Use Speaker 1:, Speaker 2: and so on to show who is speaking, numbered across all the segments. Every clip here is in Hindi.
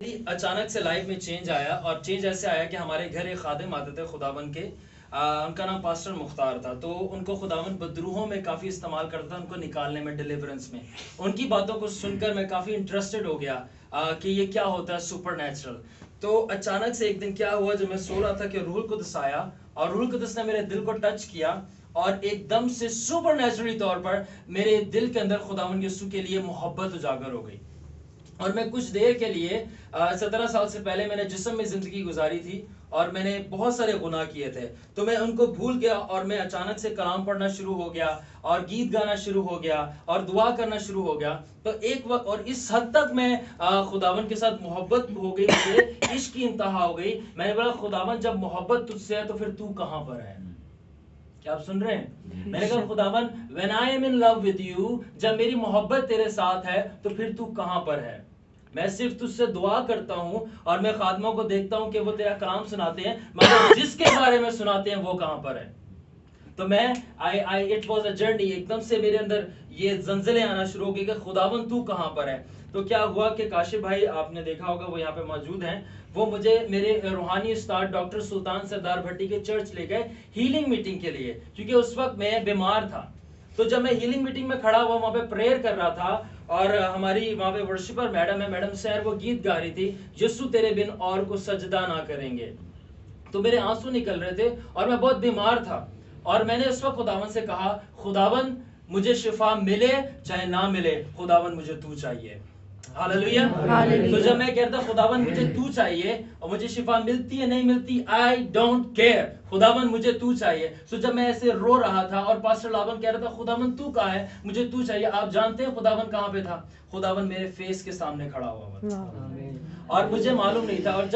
Speaker 1: अचानक से लाइफ में चेंज आया, और चेंज ऐसे आया कि हमारे घर एक खादिम आते थे खुदावन के। उनका नाम पास्टर मुख्तार था। तो उनको खुदावन बदरूहों में काफ़ी इस्तेमाल करता था, उनको निकालने में, डिलीवरेंस में। उनकी बातों को सुनकर मैं काफ़ी इंटरेस्टेड हो गया कि ये क्या होता है सुपर नेचुरल। तो अचानक से एक दिन क्या हुआ, जब मैं सो रहा था कि रूहुल कुद्स आया और रूहुल कुद्स ने मेरे दिल को टच किया, और एकदम से सुपर नेचुरली तौर पर मेरे दिल के अंदर खुदावन यीशु के लिए मोहब्बत उजागर हो गई। और मैं कुछ देर के लिए 17 साल से पहले मैंने जिस्म में ज़िंदगी गुजारी थी, और मैंने बहुत सारे गुनाह किए थे। तो मैं उनको भूल गया, और मैं अचानक से कलाम पढ़ना शुरू हो गया, और गीत गाना शुरू हो गया, और दुआ करना शुरू हो गया। तो एक वक्त, और इस हद तक मैं खुदावन के साथ मोहब्बत हो गई, मुझे इश्क की इंतहा हो गई। मैंने बोला, खुदावन जब मोहब्बत तुझसे है तो फिर तू कहाँ पर है? क्या आप सुन रहे हैं? मैंने कहा, खुदावन when I am in love with you, जब मेरी मोहब्बत तेरे साथ है तो फिर तू कहां पर है? मैं सिर्फ तुझसे दुआ करता हूं, और मैं खादमों को देखता हूं कि वो तेरा कलाम सुनाते हैं, मगर जिसके बारे में सुनाते हैं वो कहां पर है? तो मैं I it was a journey. एकदम से मेरे अंदर ये जंजले आना शुरू हो गए कि खुदावन तू कहां पर है? तो क्या हुआ कि काशिफ भाई, आपने देखा होगा, वो यहाँ पे मौजूद हैं, वो मुझे मेरे रूहानी उस्ताद डॉक्टर सुल्तान सरदार भट्टी के चर्च ले गए हीलिंग मीटिंग के लिए, क्योंकि उस वक्त मैं बीमार था। तो जब मैं हीलिंग मीटिंग में खड़ा हुआ, वहां पे प्रेयर कर रहा था, और हमारी वहां पे वर्शिपर मैडम है, मैडम सैर, वो गीत गा रही थी, यीशु तेरे बिन और को सजदा ना करेंगे। तो मेरे आंसू निकल रहे थे, और मैं बहुत बीमार था। और मैंने उस वक्त खुदावन से कहा, खुदावन मुझे शिफा मिले चाहे ना मिले, खुदावन मुझे तू चाहिए। हालेलुया। तो जब मैं कहता खुदावन मुझे तू चाहिए, और मुझे शिफा मिलती है नहीं मिलती, आई डोंट केयर, खुदावन मुझे तू चाहिए। तो जब मैं ऐसे रो रहा था, और पास्टर लावन कह रहा था, खुदावन तू कहाँ है, मुझे तू चाहिए, आप जानते हैं खुदावन कहाँ पे था? खुदावन मेरे फेस के सामने खड़ा हुआ था, और मुझे मालूम नहीं था। और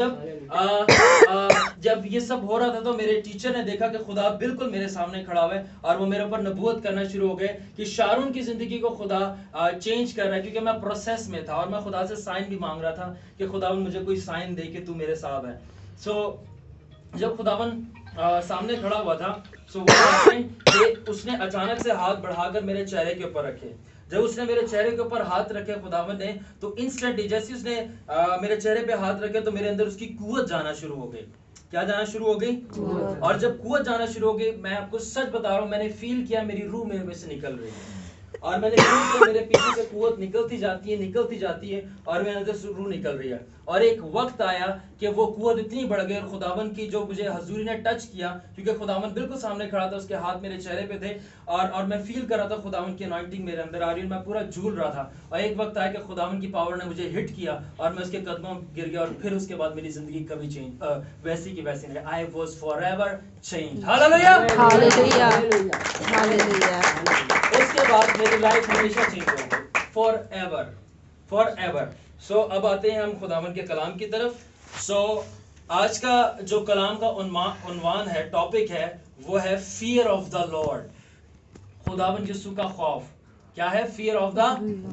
Speaker 1: जब ये सब हो रहा था, तो मेरे टीचर ने देखा कि खुदा बिल्कुल मेरे सामने खड़ा हुआ है, और वो मेरे ऊपर नबूवत करना शुरू हो गए कि शारून की जिंदगी को खुदा चेंज कर रहा है, क्योंकि मैं प्रोसेस में था, और मैं खुदा से साइन भी मांग रहा था कि खुदावन मुझे कोई साइन दे कि तू मेरे साथ है। सो जब खुदावन सामने खड़ा हुआ था, सो वो उसने अचानक से हाथ बढ़ाकर मेरे चेहरे के ऊपर रखे। जब उसने मेरे चेहरे के ऊपर हाथ रखे खुदावन ने, तो इंस्टेंटली जैसे उसने मेरे चेहरे पे हाथ रखे, तो मेरे अंदर उसकी कुव्वत जाना शुरू हो गई। क्या जाना शुरू हो गई? और जब कुव्वत जाना शुरू हो गई, मैं आपको सच बता रहा हूँ, मैंने फील किया मेरी रूह मेरे में से निकल रही है, और मैंने फील किया मेरे पीछे से कुव्वत निकलती जाती है, और मेरे अंदर से रूह निकल रही है। और एक वक्त आया कि वो कुव्वत इतनी बढ़ गई, और खुदावन की जो मुझे हजूरी ने टच किया, क्योंकि खुदावन बिल्कुल सामने खड़ा था, उसके हाथ मेरे चेहरे पे थे, और मैं फील कर रहा था खुदावन की अनॉइंटिंग मेरे अंदर आ रही है, मैं पूरा झूल रहा था। और एक वक्त आया कि खुदावन की पावर ने मुझे हिट किया, और मैं उसके कदमों में गिर गया, और फिर उसके बाद मेरी जिंदगी कभी चेंज वैसी की वैसी नहीं। I was forever changed. Hallelujah,
Speaker 2: hallelujah, hallelujah.
Speaker 1: उसके बाद मेरी लाइफ हमेशा चेंज हो गई, फॉरएवर, फॉरएवर। सो अब आते हैं हम खुदावन के कलाम की तरफ। सो आज का जो कलाम का उन्वान है, टॉपिक है, वो है फियर ऑफ द लॉर्ड। खुदावन यीशु का खौफ। क्या है? फियर ऑफ द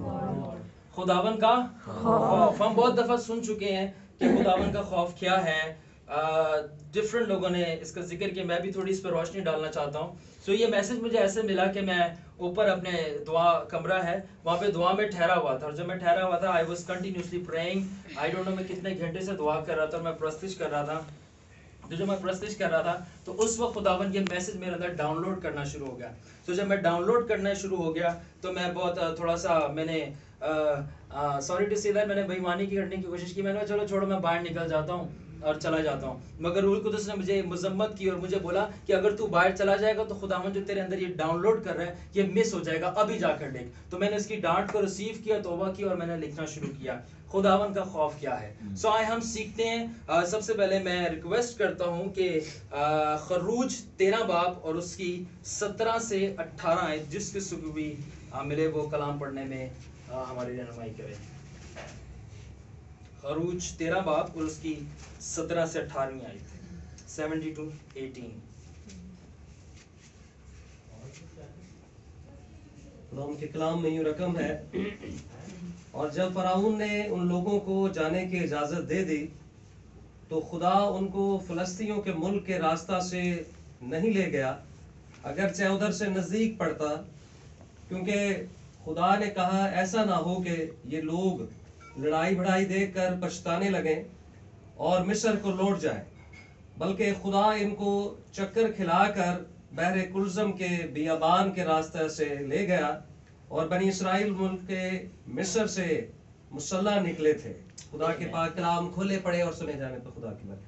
Speaker 1: खुदावन का खौफ। हम बहुत दफा सुन चुके हैं कि खुदावन का खौफ क्या है। डिफरेंट लोगों ने इसका जिक्र किया, मैं भी थोड़ी इस पर रोशनी डालना चाहता हूँ। सो ये मैसेज मुझे ऐसे मिला कि मैं ऊपर अपने दुआ कमरा है, वहाँ पे दुआ में ठहरा हुआ था, और जब मैं ठहरा हुआ था, I was continuously praying. I don't know मैं कितने घंटे से दुआ कर रहा था, मैं प्रस्तिश कर रहा था। तो जब मैं प्रस्तिश कर रहा था, तो उस वक्त खुदावन ये मैसेज मेरे अंदर डाउनलोड करना शुरू हो गया। तो जब मैं डाउनलोड करना शुरू हो गया, तो मैं बहुत थोड़ा सा मैंने सॉरी टू से दैट, मैंने बेईमानी करने की कोशिश की। मैंने कहा चलो छोड़ो, मैं बाहर निकल जाता हूँ और चला जाता हूँ। मगर रूहुल कुद्दुस ने मुझे मजम्मत की, और मुझे बोला कि अगर तू बाहर चला जाएगा तो खुदावन जो तेरे अंदर ये डाउनलोड कर रहा है, ये मिस हो जाएगा, अभी जाकर लिख। तो मैंने इसकी डांट को रिसीव किया, तौबा की, और मैंने लिखना शुरू किया खुदावन का खौफ क्या है। सो आए हम सीखते हैं। सबसे पहले मैं रिक्वेस्ट करता हूँ कि खरूज 13 बाब और उसकी 17 से 18 आयत, जिस किस्म को भी मिले वो कलाम पढ़ने में हमारी रहनुमाई करे। खरूज 13 बाब और उसकी 17 से 18वीं आयत, 70 to 18।
Speaker 3: के कलाम में यूं रकम है, और जब फराउन ने उन लोगों को जाने की इजाज़त दे दी, तो खुदा उनको फ़लस्तीनियों के मुल्क के रास्ता से नहीं ले गया, अगरचे उधर से नज़दीक पड़ता, क्योंकि खुदा ने कहा ऐसा ना हो कि ये लोग लड़ाई भड़ाई देखकर पछताने लगे और मिस्र को लौट जाए, बल्कि खुदा इनको चक्कर खिलाकर बहरे कुलज़म के बियाबान के रास्ते से ले गया और बनी इसराइल मुल्क के मिस्र से मुसल्ला निकले थे। खुदा के पाक कलाम खोले पड़े और सुने जाने पर खुदा की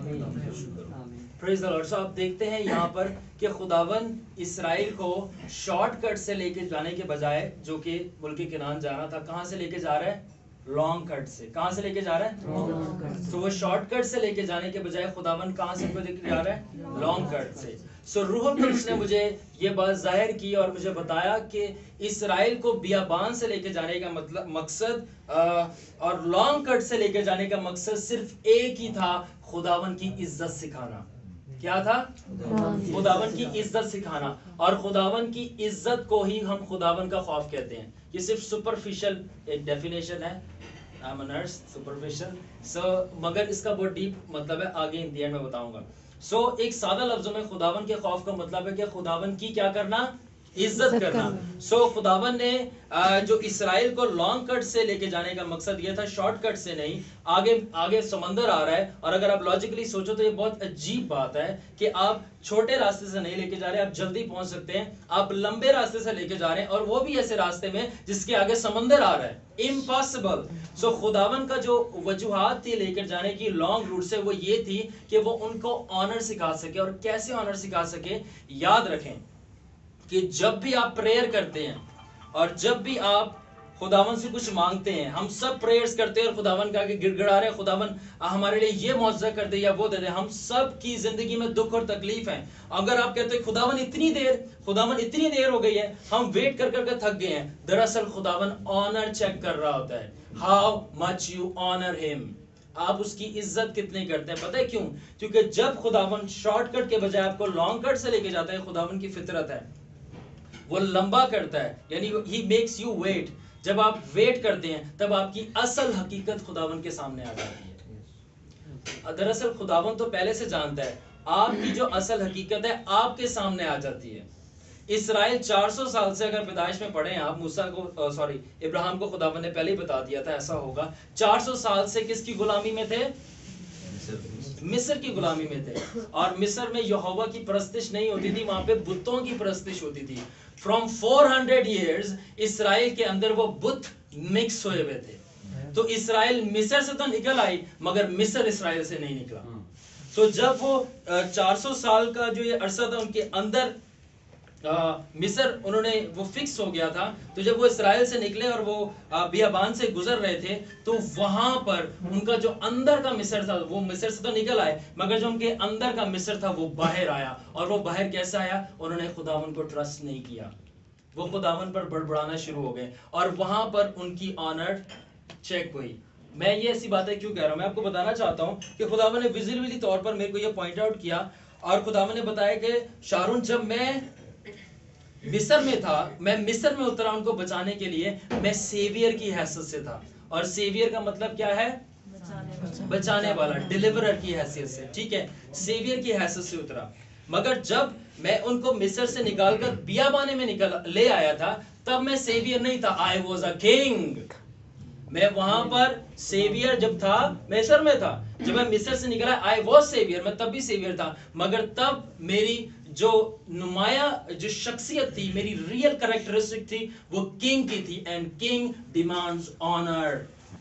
Speaker 3: बरकत।
Speaker 1: Praise the Lord. सो आप देखते हैं यहाँ पर कि खुदावन इसराइल को शॉर्टकट से लेके जाने के बजाय, जो कि मुल्क किनान जाना था, कहाँ से लेके जा रहा है? लॉन्ग कट से। कहाँ से लेके जा रहा है? तो वो शॉर्टकट से लेके जाने के बजाय खुदावन कहाँ से लेके जा रहा है? लॉन्ग कट से। सो रूहुल कुद्स ने मुझे ये बात जाहिर की और मुझे बताया कि इसराइल को बियाबान से लेके जाने का मतलब मकसद और लॉन्ग कट से लेके जाने का मकसद सिर्फ एक ही था, खुदावन की इज्जत सिखाना। क्या था? खुदावन की इज्जत सिखाना। और खुदावन की इज्जत को ही हम खुदावन का खौफ कहते हैं। ये सिर्फ सुपरफिशियल एक डेफिनेशन है, सुपरफिशियल। मगर इसका बहुत डीप मतलब है, आगे इन द एंड में बताऊंगा। एक सादा लफ्जों में खुदावन के खौफ का मतलब है कि खुदावन की क्या करना? इज्जत करना। खुदावन ने जो इसराइल को लॉन्ग कट से लेके जाने का मकसद ये था, शॉर्टकट से नहीं। आगे समंदर आ रहा है और अगर आप लॉजिकली सोचो तो ये बहुत अजीब बात है कि आप छोटे रास्ते से नहीं लेके जा रहे, आप जल्दी पहुंच सकते हैं, आप लंबे रास्ते से लेके जा रहे हैं और वो भी ऐसे रास्ते में जिसके आगे समंदर आ रहा है। इम्पॉसिबल। खुदावन का जो वजूहात थी लेकर जाने की लॉन्ग रूट से, वो ये थी कि वो उनको ऑनर सिखा सके। और कैसे ऑनर सिखा सके? याद रखें कि जब भी आप प्रेयर करते हैं और जब भी आप खुदावन से कुछ मांगते हैं, हम सब प्रेयर्स करते हैं और खुदावन का आगे गिड़गिड़ा रहे हैं, खुदावन हमारे लिए ये मौजज़ा कर दे या वो दे दे। हम सब की जिंदगी में दुख और तकलीफ है। अगर आप कहते हैं खुदावन इतनी देर हो गई है, हम वेट कर कर थक गए हैं, दरअसल खुदावन ऑनर चेक कर रहा होता है। How much you honour him, आप उसकी इज्जत कितनी करते हैं। पता है क्यों? क्योंकि जब खुदावन शॉर्टकट के बजाय आपको लॉन्ग कट से लेके जाता है, खुदावन की फितरत है, वो लंबा करता है, यानी ही मेक्स यू वेट। जब आप वेट करते हैं तब आपकी असल हकीकत खुदावन के सामने आ जाती है। दरअसल खुदावन तो पहले से जानता है, आपकी जो असल हकीकत है आपके सामने आ जाती है। इसराइल 400 साल से, अगर पैदाइश में पढ़े आप, इब्राहिम को खुदावन ने पहले ही बता दिया था ऐसा होगा। 400 साल से किसकी गुलामी में थे? मिस्र की गुलामी में थे। और मिस्र में यहोवा की परस्तिश नहीं होती थी, वहां पे बुतों की परस्तिश होती थी। फ्रॉम 400 years इसराइल के अंदर वो बुत मिक्स हुए हुए थे। तो इसराइल मिस्र से तो निकल आई, मगर मिस्र इसराइल से नहीं निकला। तो जब वो 400 साल का जो ये अरसा था उनके अंदर मिस्र उन्होंने वो फिक्स हो गया था। तो जब वो इसराइल से निकले और वो बियाबान से गुजर रहे थे, तो वहां पर उनका जो अंदर का मिस्र था, वो मिस्र से तो निकल आए, मगर जो उनके अंदर का मिस्र था वो बाहर आया। और वो बाहर कैसा आया? उन्होंने खुदावन को ट्रस्ट नहीं किया, वो खुदावन पर बड़बड़ाना शुरू हो गए और वहां पर उनकी ऑनर चेक हुई। मैं ये ऐसी बातें क्यों कह रहा हूं? मैं आपको बताना चाहता हूं कि खुदावन ने विजिबली तौर पर मेरे को ये पॉइंट आउट किया और खुदावन ने बताया कि शारून, जब मैं मिस्र में था, मैं मिस्र में उतरा उनको बचाने के लिए, मैं सेवियर की हैसियत से था। और सेवियर का मतलब क्या है? बचाने वाला, डिलीवरर की हैसियत से। ठीक है, सेवियर की हैसियत से उतरा। मगर जब मैं उनको मिस्र से निकालकर बियाबाने में ले आया था, तब मैं सेवियर नहीं था, आई वॉज अ किंग। मैं वहां पर सेवियर जब था, मिस्र में था। जब मैं मिस्र से निकला, आई वॉज सेवियर, मैं तब भी सेवियर था। मगर तब मेरी जो नुमाया जो शख्सियत थी, मेरी रियल कैरेक्टरिस्टिक थी, वो किंग की थी। And king demands honour.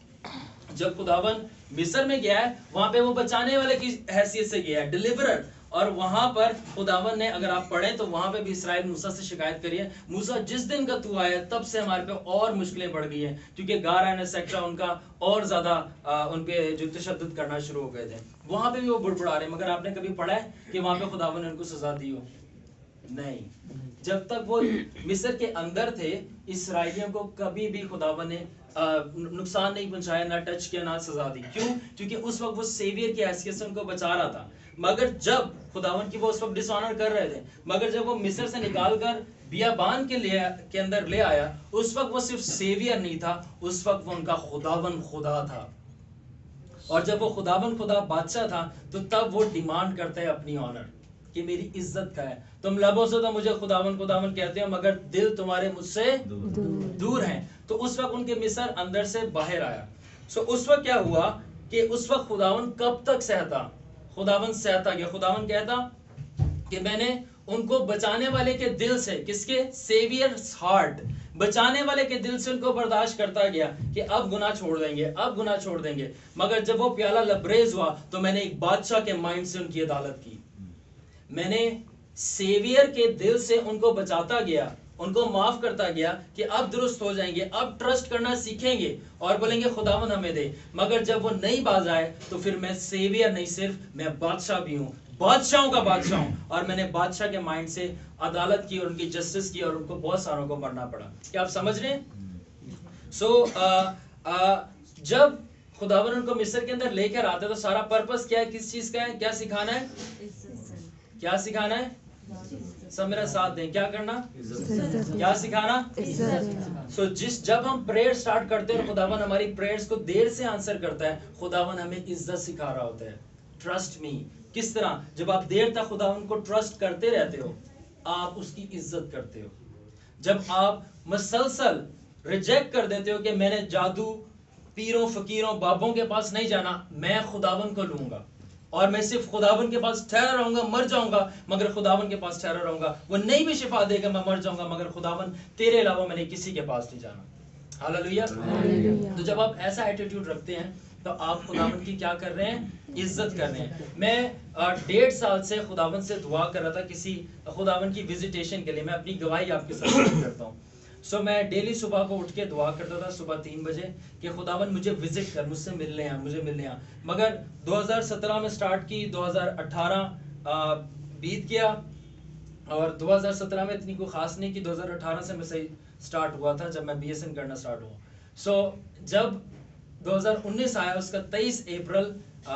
Speaker 1: जब खुदावन मिस्र में गया है, वहां पे वो बचाने वाले की हैसियत से गया है, डिलीवरर। और वहां पर खुदावन ने, अगर आप पढ़ें तो वहां पे भी इसराइल मूसा से शिकायत करी है, मूसा जिस दिन का तू आया तब से हमारे पे और मुश्किलें बढ़ गई हैं, क्योंकि गार एक्सेट्रा उनका और ज्यादा उन पे जो तशद्दुद करना शुरू हो गए थे। वहां पे भी वो बुड़बुड़ा रहे। मगर आपने कभी पढ़ा है कि वहां पे खुदावन ने उनको सजा दी हो? नहीं। जब तक वो मिस्र के अंदर थे, इसराइलियों को कभी भी खुदावन ने नुकसान नहीं पहुंचाया, ना टच किया, ना सजा दी। क्यों? क्योंकि उस वक्त वो सेवियर की हैसियत से उनको बचा रहा था। मगर जब खुदावन की वो उस वक्त डिसऑनर कर रहे थे, मगर जब वो मिस्र से निकालकर बियाबान के अंदर ले आया, उस वक्त वो सिर्फ सेवियर नहीं था, उस वक्त वो उनका खुदावन खुदा था। और जब वो खुदावन खुदा बादशाह था, तो तब वो डिमांड करता है अपनी ऑनर कि मेरी इज्जत का है। तुम लबों से तो मुझे खुदावन खुदावन कहते हो, मगर दिल तुम्हारे मुझसे दूर है। तो उस वक्त उनके मिस्र अंदर से बाहर आया। सो उस वक्त क्या हुआ कि उस वक्त खुदावन कब तक सहता, खुदावन सहता गया। खुदावन कहता कि मैंने उनको बचाने वाले के दिल से, किसके, सेवियर्स हार्ट, बचाने वाले के दिल से उनको बर्दाश्त करता गया कि अब गुनाह छोड़ देंगे, अब गुनाह छोड़ देंगे। मगर जब वो प्याला लबरेज हुआ तो मैंने एक बादशाह के माइंड से उनकी अदालत की। मैंने सेवियर के दिल से उनको बचाता गया, उनको माफ करता गया कि अब दुरुस्त हो जाएंगे, अब ट्रस्ट करना सीखेंगे और बोलेंगे खुदावन हमें दे। मगर जब वो नहीं बाज आए तो फिर मैं सेवियर नहीं, सिर्फ मैं बादशाह भी हूँ, बादशाहों का बादशाह हूँ। और मैंने बादशाह के माइंड से अदालत की और उनकी जस्टिस की और उनको बहुत सारों को मरना पड़ा। क्या आप समझ रहे हैं? जब खुदावन उनको मिस्र के अंदर लेकर आते तो सारा पर्पस क्या है, किस चीज का है, क्या सिखाना है, क्या सिखाना है? सब मेरा साथ दें, क्या करना, क्या सिखाना? जब हम प्रेयर स्टार्ट करते हैं और खुदावन हमारी प्रेयर्स को देर से आंसर करता है, खुदावन हमें इज्जत सिखा रहा होता है। Trust me. किस तरह? जब आप देर तक खुदावन को ट्रस्ट करते रहते हो, आप उसकी इज्जत करते हो। जब आप मसलसल रिजेक्ट कर देते हो कि मैंने जादू, पीरों, फकीरों, बाबों के पास नहीं जाना, मैं खुदावन को लूंगा और मैं सिर्फ खुदावन के पास ठहरा रहूंगा, मर जाऊंगा मगर खुदावन के पास ठहरा रहूंगा, वो नहीं भी शिफा देगा, मैं मर जाऊंगा मगर खुदावन तेरे अलावा मैंने किसी के पास नहीं जाना। हालेलुया। तो जब आप ऐसा एटीट्यूड रखते हैं तो आप खुदावन की क्या कर रहे हैं, इज्जत कर रहे हैं। मैं 1.5 साल से खुदावन से दुआ कर रहा था किसी खुदावन की विजिटेशन के लिए। मैं अपनी गवाही आपके साथ शेयर करता हूँ। मैं डेली सुबह को उठ के दुआ करता था, सुबह 3 बजे, कि खुदावन मुझे विजिट कर, मुझसे मिलने आ, मुझे मिलने आ। मगर 2017 में स्टार्ट की, 2018 बीत गया और 2017 में इतनी कोई खास नहीं की, 2018 से मैं सही स्टार्ट हुआ था जब मैं BSN करना स्टार्ट हुआ। जब 2019 आया, उसका 23 अप्रैल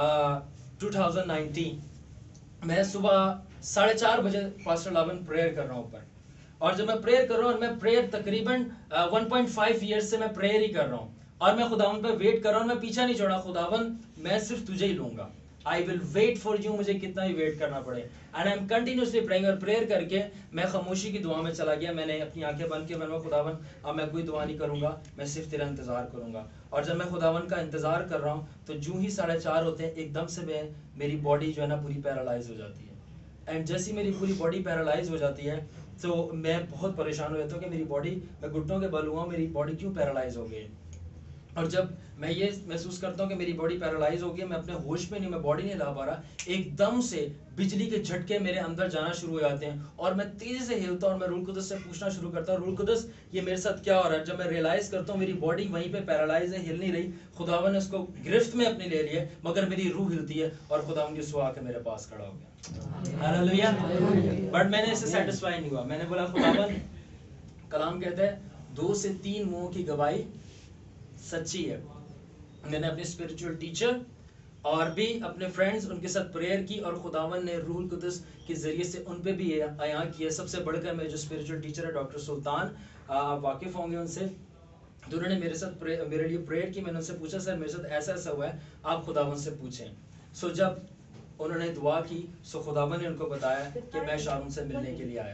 Speaker 1: 2019 मैं सुबह 4:30 बजे पास्टर लावन प्रेयर कर रहा हूँ ऊपर। और जब मैं प्रेयर कर रहा हूँ, और मैं प्रेयर तकरीबन 1.5 ईयर्स से मैं प्रेयर ही कर रहा हूँ और मैं खुदावन पे वेट कर रहा हूँ, मैं पीछा नहीं छोड़ा। खुदावन मैं सिर्फ तुझे ही लूंगा, I will wait for you, मुझे कितना ही वेट करना पड़े। And I am continuously praying. और प्रेयर करके मैं खामोशी की दुआ में चला गया। मैंने अपनी आंखें बंद की, मैंने खुदावन अब मैं कोई दुआ नहीं करूंगा, मैं सिर्फ तेरा इंतजार करूंगा। और जब मैं खुदावन का इंतजार कर रहा हूँ तो जूं ही 4:30 होते हैं, एकदम से मेरी बॉडी जो है ना पूरी पैरालाइज हो जाती है। एंड जैसी मेरी पूरी बॉडी पैरालाइज हो जाती है तो मैं बहुत परेशान हो जाता हूँ कि मेरी बॉडी, मैं घुटनों के बल हुआ, मेरी बॉडी क्यों पैरालाइज हो गई। और जब मैं ये महसूस करता हूँ कि मेरी बॉडी पैरालाइज हो गई, मैं अपने होश में नहीं, मैं बॉडी नहीं ला पा रहा, एकदम से बिजली के झटके मेरे अंदर जाना शुरू हो जाते हैं और मैं तेजी से हिलता हूँ और मैं रूल कुदस से पूछना शुरू करता हूँ, रूल कुदस ये मेरे साथ क्या हो रहा है। जब मैं रियलाइज करता हूँ मेरी बॉडी वहीं पे पैरालाइज है, हिल नहीं रही, खुदावन ने उसको गिरफ्त में अपने ले लिया, मगर मेरी रूह हिलती है और खुदावन की सुआ के मेरे पास खड़ा हो गया। हालेलुया। बट मैंने इससे सेटिस्फाई नहीं हुआ। मैंने बोला खुदावन, कलाम कहता है 2 से 3 मुंहों की गवाही सच्ची है। मैंने अपने स्पिरिचुअल टीचर और भी अपने फ्रेंड्स, उनके साथ प्रेयर की और खुदावन ने रूह कुदस के जरिए से उन पे भी आया किया। सबसे बढ़कर मेरे जो स्पिरिचुअल टीचर है डॉक्टर सुल्तान, आप वाकिफ होंगे उनसे, तो उन्होंने मेरे साथ मेरे लिए प्रेयर की। मैंने उनसे पूछा सर मेरे साथ ऐसा ऐसा हुआ है, आप खुदावन से पूछें। जब उन्होंने दुआ की खुदावन ने उनको बताया कि मैं शाम से मिलने के लिए आया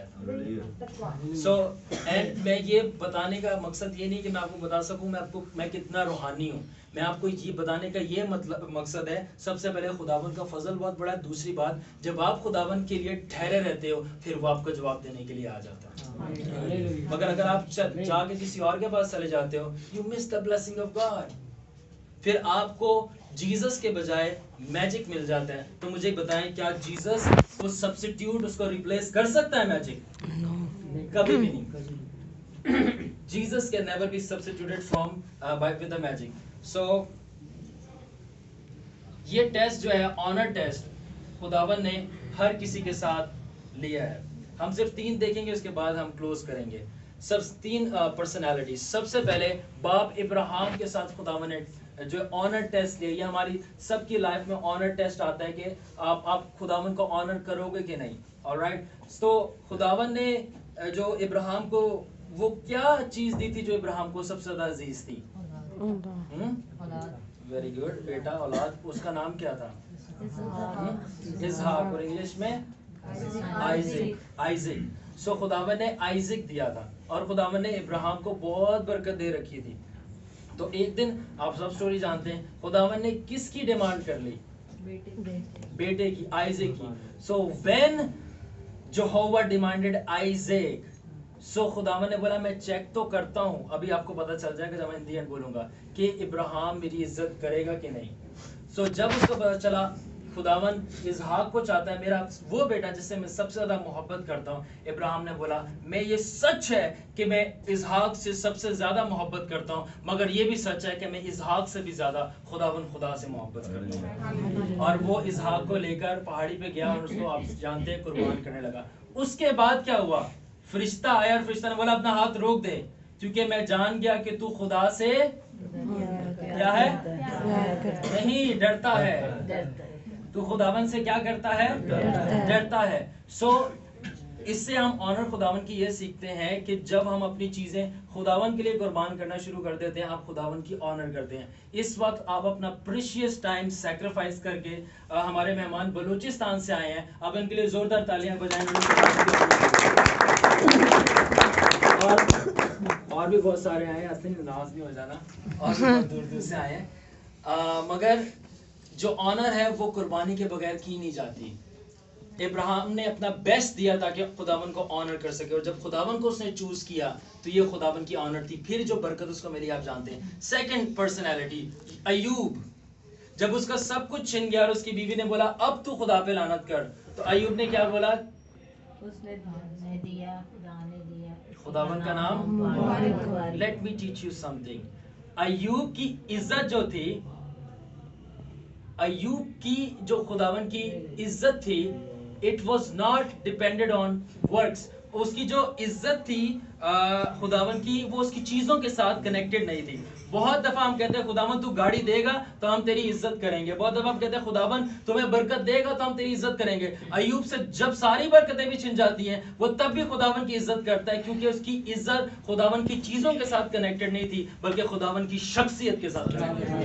Speaker 1: था। एंड मैं ये बताने का मकसद ये नहीं कि मैं आपको बता सकूं मैं कितना रूहानी हूँ। मैं आपको ये बताने का ये मतलब मकसद है, सबसे पहले खुदावन का फजल बहुत बड़ा है। दूसरी बात, जब आप खुदावन के लिए ठहरे रहते हो फिर वो आपको जवाब देने के लिए आ जाता है। मगर अगर आप जाके किसी और के पास चले जाते हो, you miss the blessing of God. फिर आपको जीसस के बजाय मैजिक मिल जाता है। तो मुझे बताएं, क्या जीसस को सब्स्टिट्यूट, उसको रिप्लेस कर सकता है मैजिक? कभी भी नहीं। Jesus can never be substituted from by with the magic. ये टेस्ट जो है, ऑनर टेस्ट, खुदावन ने हर किसी के साथ लिया है। हम सिर्फ 3 देखेंगे, उसके बाद हम क्लोज करेंगे। सब 3 पर्सनालिटी। सबसे पहले बाप इब्राहिम के साथ खुदावन ने जो ऑनर टेस्ट लिया। ये हमारी सबकी लाइफ में ऑनर टेस्ट आता है कि आप खुदावन को ऑनर करोगे कि नहीं। ऑलराइट। तो खुदावन ने जो इब्राहिम को वो क्या चीज दी थी जो इब्राहिम को सबसे ज्यादा अजीज थी? वेरी गुड बेटा, औलाद। उसका नाम क्या था? इसहाक, और इंग्लिश में आइज़िक। खुदावन ने आइज़िक दिया था और खुदावन ने इब्राहिम को बहुत बरकत दे रखी थी। तो एक दिन आप सब स्टोरी जानते हैं, खुदावन ने किसकी डिमांड कर ली? बेटे की, आइज़ेक की। सो व्हेन यहोवा डिमांडेड आइज़ेक, सो खुदावन ने बोला मैं चेक तो करता हूं, अभी आपको पता चल जाएगा जब मैं इन दी एंड बोलूंगा कि इब्राहिम मेरी इज्जत करेगा कि नहीं। सो जब उसको पता चला खुदावन इसहाक को चाहता है, मेरा वो बेटा जिससे मैं सबसे ज्यादा मोहब्बत करता हूँ, इब्राहिम ने बोला मैं ये सच है कि मैं इसहाक से सबसे ज्यादा मोहब्बत करता हूँ, मगर ये भी सच है कि मैं इसहाक से भी ज्यादा खुदा से मोहब्बत करता हूँ। और वो इसहाक को लेकर पहाड़ी पे गया और उसको आप जानते हैं कुर्बान करने लगा। उसके बाद क्या हुआ? फरिश्ता आया और फरिश्ता ने बोला अपना हाथ रोक दे, क्योंकि मैं जान गया कि तू खुदा से क्या है, नहीं डरता है। तू खुदावन से क्या करता है? डरता है। सो इससे हम ऑनर खुदावन की ये सीखते हैं कि जब हम अपनी चीजें खुदावन के लिए कुर्बान करना शुरू कर देते हैं, आप खुदावन की ऑनर करते हैं। इस वक्त आप अपना प्रीशियस टाइम सैक्रिफाइस करके हमारे मेहमान बलूचिस्तान से आए हैं, अब इनके लिए जोरदार तालियां बजाएं। और भी बहुत सारे आए हैं, नाराज नहीं हो जाना, और भी बहुत दूर दूर से आए हैं। मगर जो ऑनर है वो कुर्बानी के बगैर की नहीं जाती। इब्राहिम ने अपना बेस्ट दिया ताकि खुदावन को ऑनर कर सके, और जब खुदावन को उसने चूज किया तो ये खुदावन की ऑनर थी। फिर जो बरकत उसको मिली आप जानते हैं। सेकंड पर्सनैलिटी अय्यूब, जब उसका सब कुछ छिन गया और उसकी बीवी ने बोला अब तू खुदा पे लानत कर, तो अय्यूब ने क्या बोला?
Speaker 4: उसने दिया, खुदा ने दिया,
Speaker 1: खुदावन का नाम। Let me teach you something. Ayyub की इज्जत जो थी, अय्यूब की जो खुदावन की इज्जत थी, it was not depended on works. उसकी जो इज्जत थी खुदावन की, वो उसकी चीजों के साथ कनेक्टेड नहीं थी। बहुत दफा हम कहते हैं खुदावन तू गाड़ी देगा तो हम तेरी इज्जत करेंगे, बहुत दफा हम कहते हैं खुदावन तुम्हें बरकत देगा तो हम तेरी इज्जत करेंगे। अय्यूब से जब सारी बरकतें भी छिन जाती हैं, वो तब भी खुदावन की इज्जत करता है, क्योंकि उसकी इज्जत खुदावन की चीजों के साथ कनेक्टेड नहीं थी, बल्कि खुदावन की शख्सियत के साथ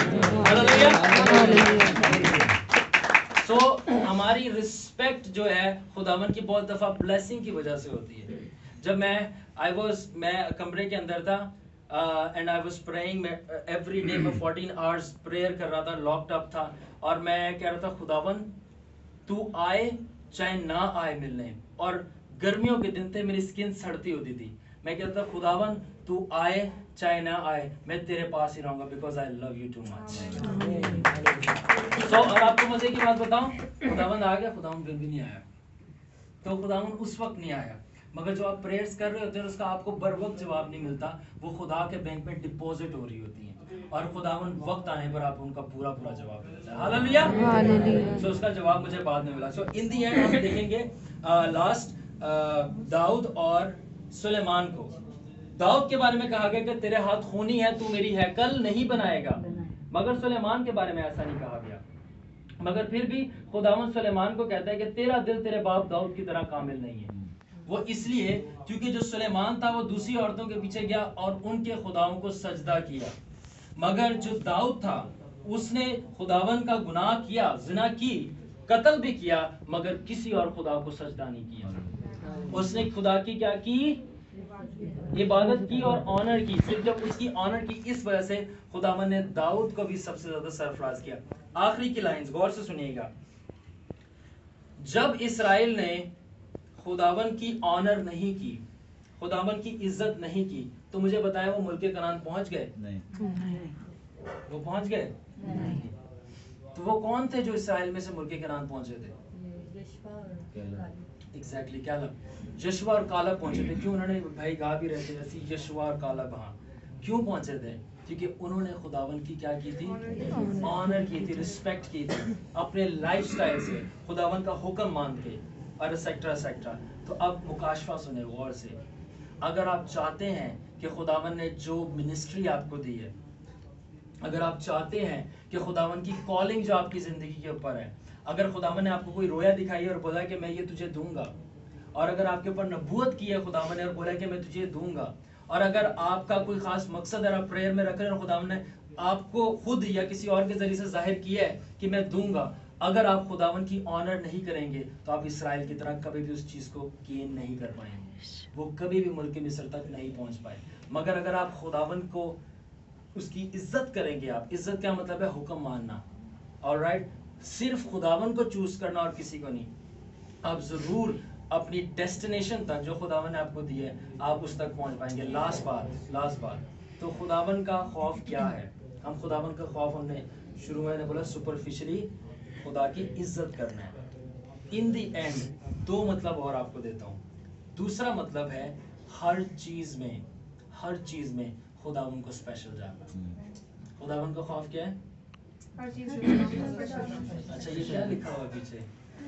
Speaker 1: कनेक्टेड। हमारी रिस्पेक्ट जो है खुदावन की बहुत दफा ब्लेसिंग की वजह से होती है। जब मैं कमरे के अंदर था and I was praying, every day मैं 14 आवर्स प्रेयर कर रहा था, लॉक्ड अप था, और मैं कह रहा था खुदावन तू आए चाहे ना आए मिलने। और गर्मियों के दिन थे, मेरी स्किन सड़ती होती थी, मैं कहता था खुदावन तू आए चाहे ना आए मैं तेरे पास ही रहूंगा, because I love you too much. और आपको मजे की बात बताऊं, खुदावन आ गया, खुदावन फिर भी नहीं आया। तो खुदावन उस वक्त नहीं आया, मगर जो आप प्रेयर्स कर रहे होते हैं उसका आपको बर वक्त जवाब नहीं मिलता, वो खुदा के बैंक में डिपॉजिट हो रही होती है, और खुदावन वक्त आने पर आप उनका पूरा पूरा जवाब दे देता है। हालेलुया। सो उसका जवाब मुझे बाद में मिला। सो इन दी एंड हम देखेंगे लास्ट दाऊद और सुलेमान को। दाऊद के बारे में कहा गया कि तेरे हाथ खूनी है, तू मेरी हैकल नहीं बनाएगा, मगर सुलेमान के बारे में ऐसा नहीं कहा गया। मगर फिर भी खुदावन सुलेमान को कहता है कि तेरा दिल तेरे बाप दाऊद की तरह कामिल नहीं है। वो इसलिए क्योंकि जो सुलेमान था वो दूसरी औरतों के पीछे गया और उनके खुदाओं को सजदा किया, मगर जो दाऊद था उसने खुदावन का गुनाह किया, जिना की, कत्ल भी किया, मगर किसी और खुदा को सजदा नहीं किया। उसने खुदा की क्या की? इबादत की और ऑनर की। सिर्फ जब उसकी ऑनर की, इस वजह से खुदावन ने दाऊद को भी सबसे ज्यादा सरफराज किया। आखिरी की लाइंस गौर से सुनिएगा। जब इसराइल ने खुदावन की ऑनर नहीं की, खुदावन की इज्जत नहीं की, तो मुझे बताया वो मुल्क कनान पहुंच गए? नहीं। वो पहुंच गए? नहीं। तो वो कौन थे जो इसराइल में से मुल्क कनान पहुंचे थे? एग्जैक्टली कैलब। यशवा और कालब पहुंचे थे। क्यों? उन्होंने भाई गा भी रहे थे ऐसी यशवा और कालब। हाँ, क्यों पहुंचे थे? क्योंकि उन्होंने खुदावन की क्या की थी? ऑनर की थी, रिस्पेक्ट की थी, अपने लाइफस्टाइल से खुदावन का हुक्म मान के, और एक्सेट्रा एक्सेट्रा। तो अब मुकाशफा सुने गौर से। अगर आप चाहते हैं कि खुदावन ने जो मिनिस्ट्री आपको दी है, अगर आप चाहते हैं कि खुदावन की कॉलिंग जो आपकी जिंदगी के ऊपर है, अगर खुदावन ने आपको कोई रोया दिखाई है और बोला कि मैं ये तुझे दूंगा, और अगर आपके ऊपर नबूवत की है खुदावन ने और बोला कि मैं तुझे दूंगा, और अगर आपका कोई खास मकसद है आप प्रेयर में रख रहे हैं और खुदावन ने आपको खुद या किसी और के जरिए से जाहिर किया है कि मैं दूंगा, अगर आप खुदावन की ऑनर नहीं करेंगे तो आप इसराइल की तरह कभी भी उस चीज को गेन नहीं कर पाएंगे, वो कभी भी मुल्क मिस्र तक नहीं पहुंच पाए। मगर अगर आप खुदावन को उसकी इज्जत करेंगे आप। इज्जत क्या मतलब है? हुक्म मानना। ऑलराइट, सिर्फ खुदावन को चूज करना और किसी को नहीं। आप जरूर अपनी डेस्टिनेशन तक जो खुदावन ने आपको दी है आप उस तक पहुंच पाएंगे। लास्ट बात तो खुदावन का खौफ क्या है? हम खुदावन का खौफ, हमने शुरू में बोला सुपरफिशियली खुदा की इज्जत करना है। इन दी एंड दो मतलब और आपको देता हूँ। दूसरा मतलब है हर चीज में खुदावन को स्पेशल जानना। खुदावन का खौफ क्या है? अच्छा, ये क्या लिखा हुआ पीछे?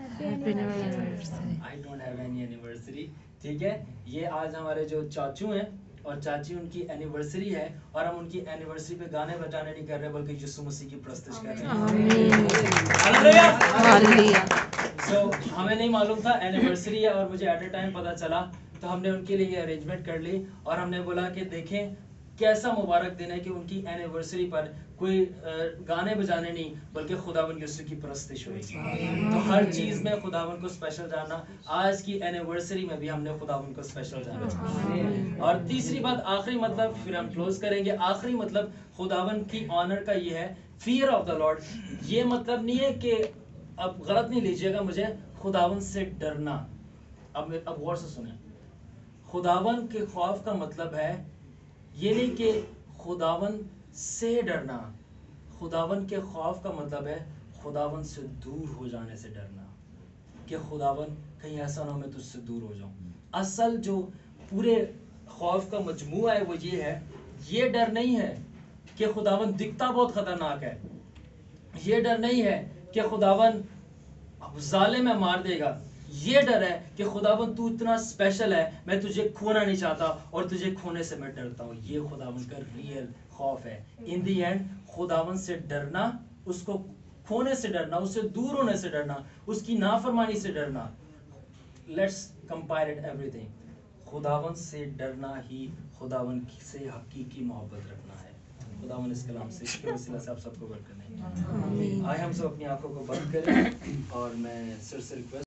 Speaker 1: I don't have any anniversary. ठीक है, ये आज हमारे जो चाचू हैं और चाची, उनकी एनिवर्सरी है और हम उनकी एनिवर्सरी पे गाने बजाने नहीं कर रहे बल्कि यीशु मसीह की प्रस्तुति कर रहे हैं।
Speaker 2: हालेलुया।
Speaker 1: सो हमें नहीं मालूम था एनिवर्सरी है और मुझे एट अ टाइम पता चला, तो हमने उनके लिए अरेंजमेंट कर ली और हमने बोला कि देखें कैसा मुबारक दिन है कि उनकी एनिवर्सरी पर कोई गाने बजाने नहीं बल्कि खुदावन यीशु की प्रस्तुति होगी। तो हर चीज में खुदावन को स्पेशल जानना। आज की एनिवर्सरी में भी हमने खुदावन को स्पेशल जाना। और तीसरी बात, आखिरी मतलब, फिर हम क्लोज करेंगे। आखिरी मतलब खुदावन की ऑनर का ये है, फियर ऑफ द लॉर्ड। ये मतलब नहीं है कि, अब गलत नहीं लीजिएगा मुझे, खुदावन से डरना। अब गौर से सुने, खुदावन के खौफ का मतलब है ये नहीं कि खुदावन से डरना। खुदावन के खौफ का मतलब है खुदावन से दूर हो जाने से डरना, कि खुदावन कहीं ऐसा ना हो मैं तुझसे दूर हो जाऊं। असल जो पूरे खौफ का मजमूआ है वो ये है, ये डर नहीं है कि खुदावन दिखता बहुत खतरनाक है, ये डर नहीं है कि खुदावन जालिम है मार देगा, ये डर है कि खुदावन तू इतना स्पेशल है, मैं तुझे खोना नहीं चाहता और तुझे खोने से मैं डरता हूँ। ये खुदावन का रियल खौफ है। इन दी एंड खुदावन से डरना, उसको खोने से डरना, उससे दूर होने से डरना, उसकी नाफरमानी से डरना। Let's compare it everything. खुदावन से डरना ही खुदावन से हकीकी मोहब्बत रखना है। खुदावन इस कलाम से, इसके वसीला से आप सबको बरकत दें। आए हम सब अपनी आंखों को बंद करें और मैं सिर से रिक्वेस्ट